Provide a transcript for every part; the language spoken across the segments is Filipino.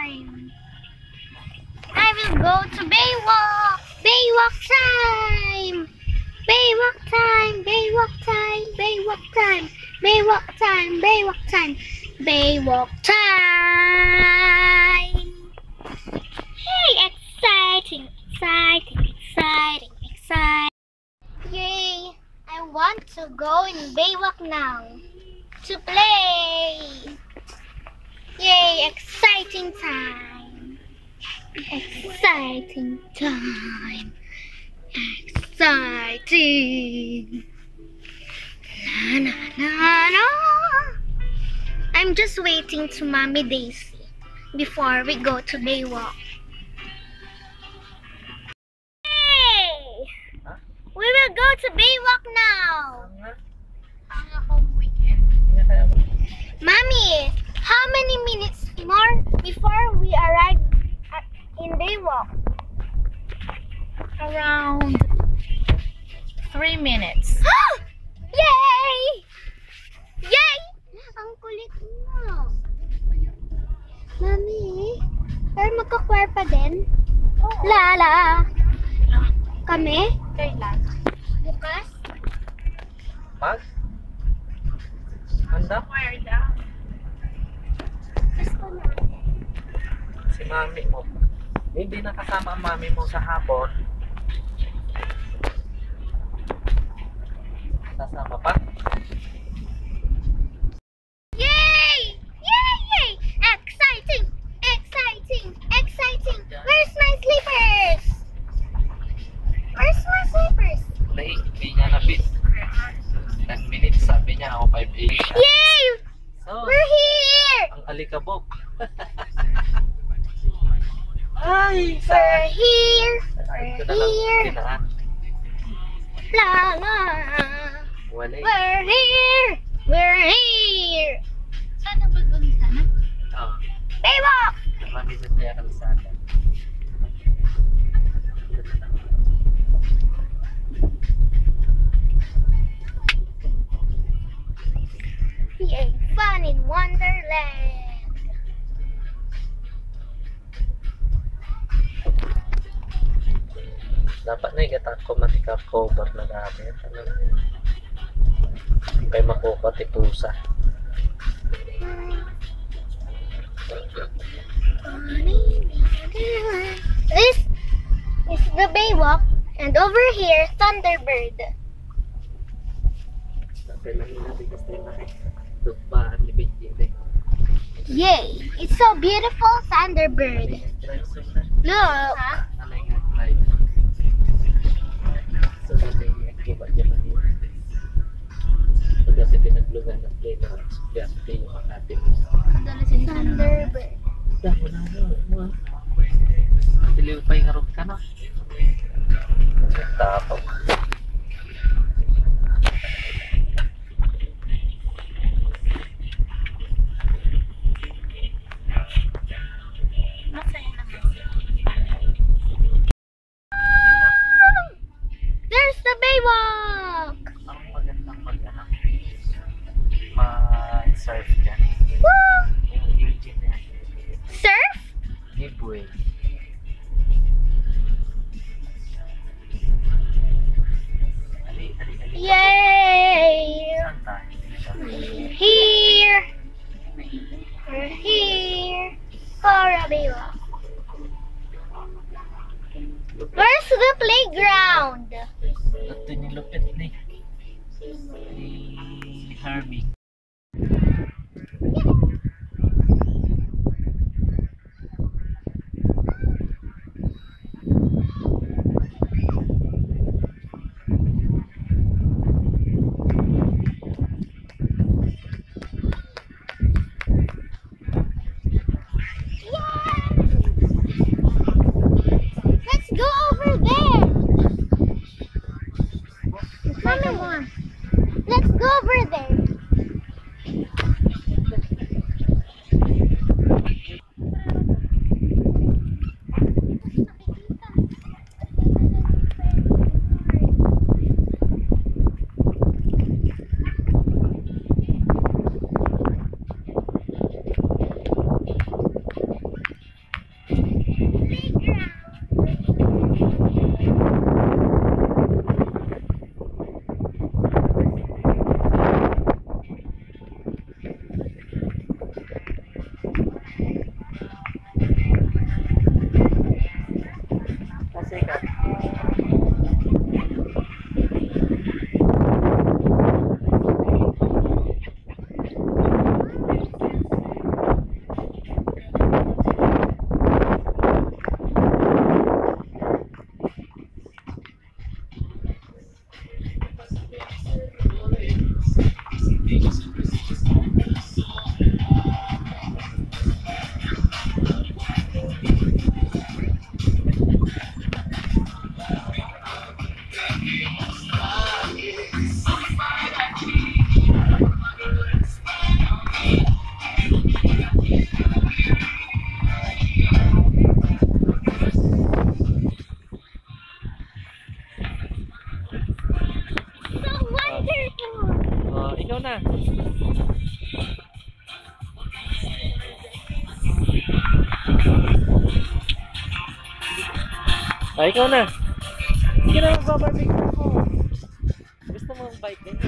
time. I will go to Baywalk. Baywalk time. Baywalk time. Baywalk time. Baywalk time. Baywalk time. Baywalk time. Baywalk time. Hey, exciting, exciting, exciting, exciting. Yay! I want to go in Baywalk now to play. Yay! Exciting time. Exciting time. Exciting. Na na na na. I'm just waiting to Mommy Daisy before we go to Baywalk. Hey! We will go to Baywalk now. Ang home weekend. Mommy, how many minutes more before we arrive in Baywalk? Around 3 minutes. Yay! Yay! Ang kulit mo. Mami, pero magkakwar pa din? Lala. Kami? Kailan? Bukas? Pag? Handa? Where daw? Gusto na. Si mami mo. Hindi nakasama ang mami mo sa hapon. Sasama pa? Yay! Yay! Yay! Exciting! Exciting! Exciting! Where's my slippers? Where's my slippers? Hindi niya na-fit. 10 minutes sabi niya ako 5 siya. Yay! So, We're here! ang alikabok. Ay! We're here! Ay, We're ito na lang. here! Tinaan. La la! Wala eh. We're here! We're here! Sana ba doon sana? Oh, Baywalk! mami sa niya kalisada. Yay! Fun in Wonderland! Dapat na igatang ko matikap cover na natin. Ano na yun? Hindi kayo makuha tipusa. This is the Baywalk, and over here, Thunderbird. Sabi na natin kasi lupaan ni Benji. Yay! It's so beautiful, Thunderbird. Look! So, natin yung kuba dyan na yun. So, kasi pinaglugan na play na kaya play yung makati mo. Thunderbird. Dahil na mo. Matiliw pa yung harap ka na. Tapos. Masaya naman. There's the Baywalk! Ang magandang mag-surf dyan. Woo! Yung Eugene na yan. Surf? Giveaway. Ali. Yay! Saan tayo? We're here! We're here for a Baywalk. Where's the playground? Ito nilupit ni Harvey. Let's go over there. Mommy, let's go over there. Ay, ikaw na. Sige na, magbabarbecue ako. Gusto mo ang bike din?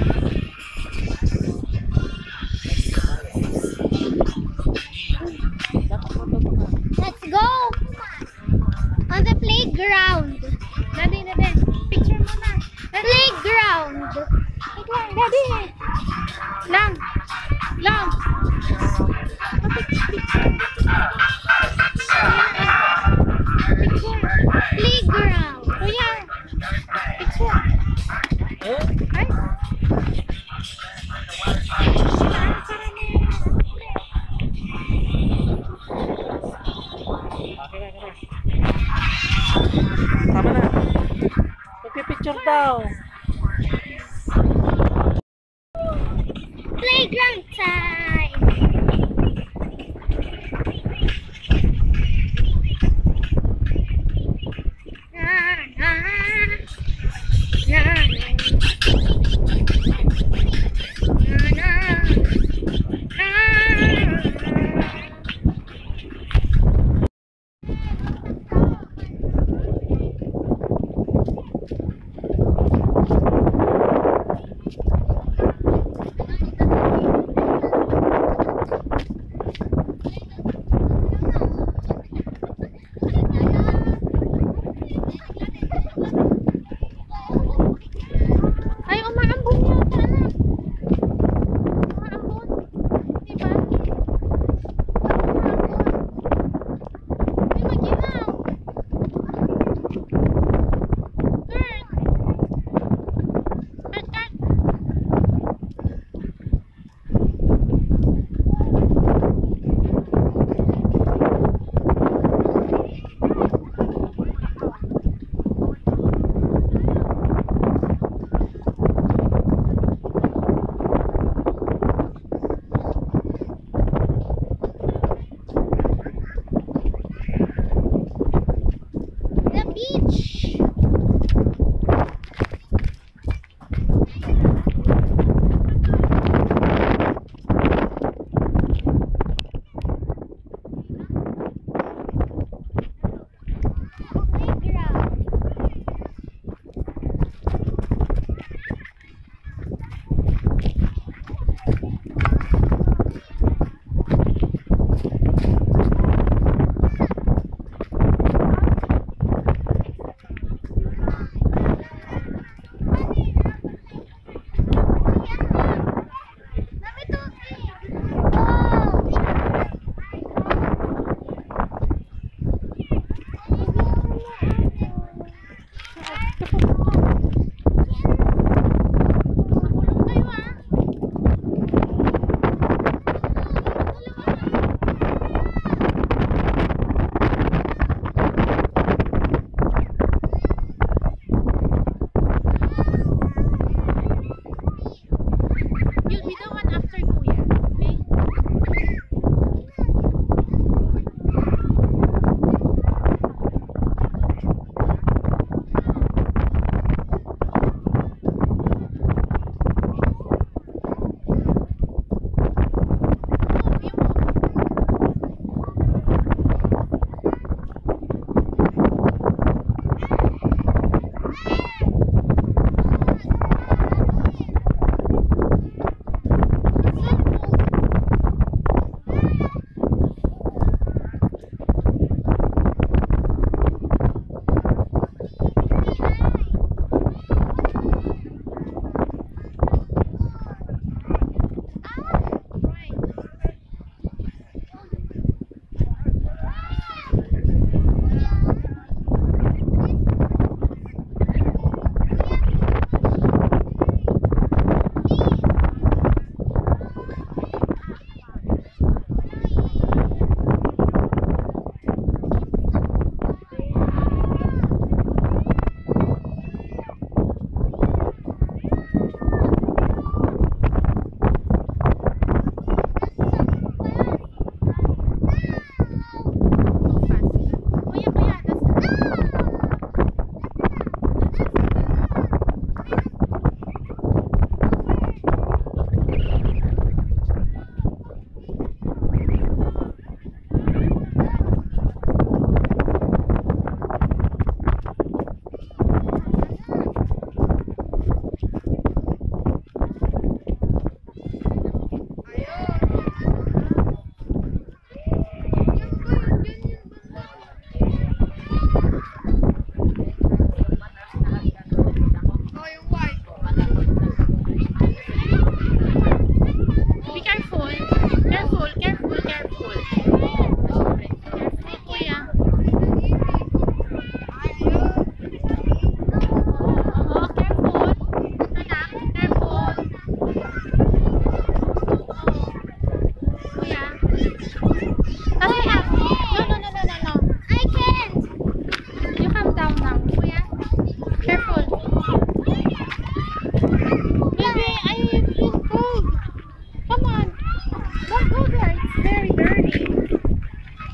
Dapat matuto ka. Let's go! On the playground. Daddy, picture mo na. Playground. Wait lang, Daddy. Lang. Lang. Playground. Kuya. Picture. Eh? Ay. Okay na. Tama na. Magpipicture daw. Playground time. Na, na, na, na, na.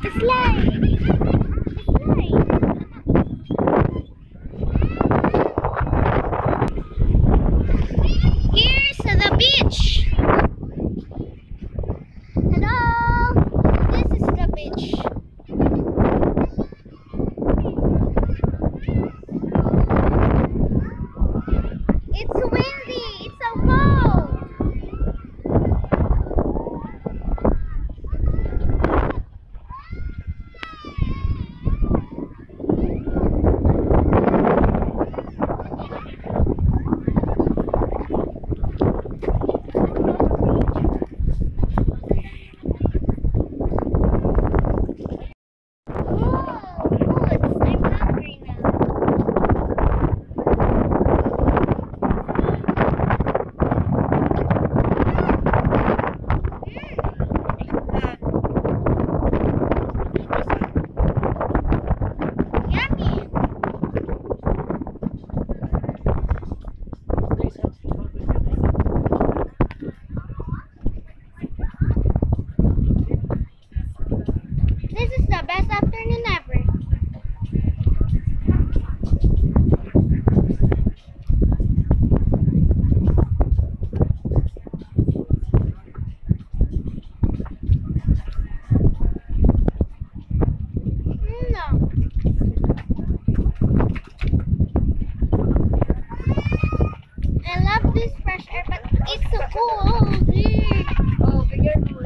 Slide. Here's the beach. Hello. This is the beach. It's windy. It's so cold. This is the best afternoon ever. No. I love this fresh air, but it's so cold. Oh, be careful.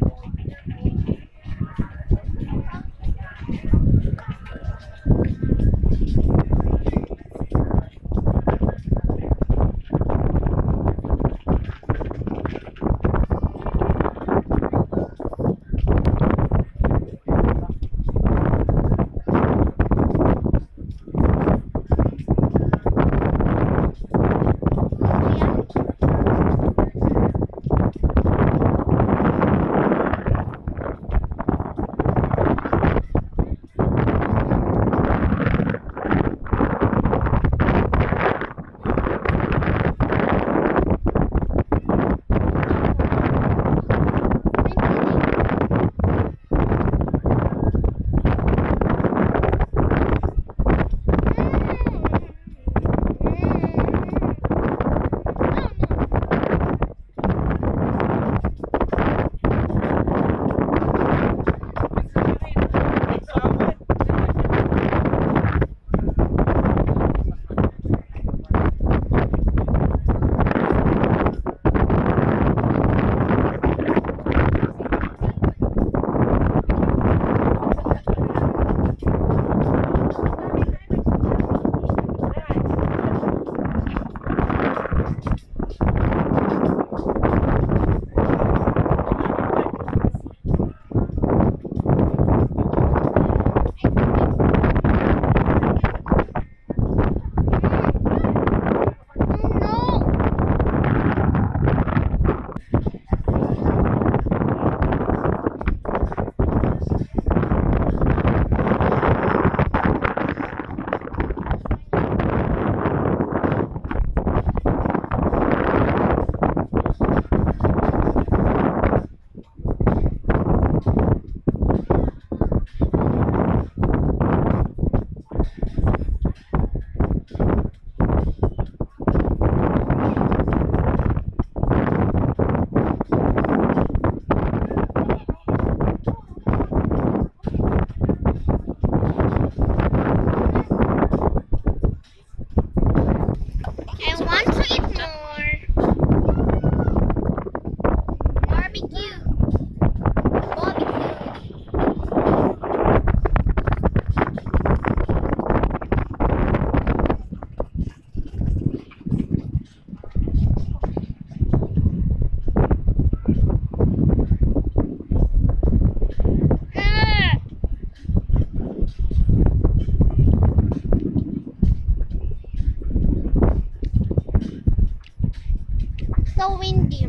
So windy.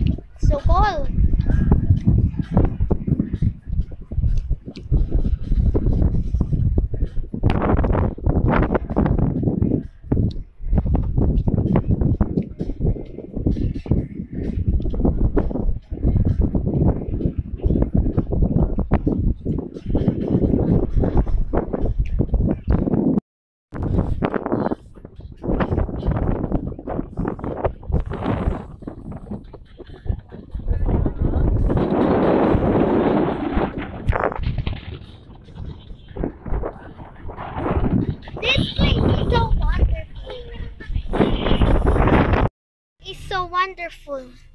So cold. wonderful.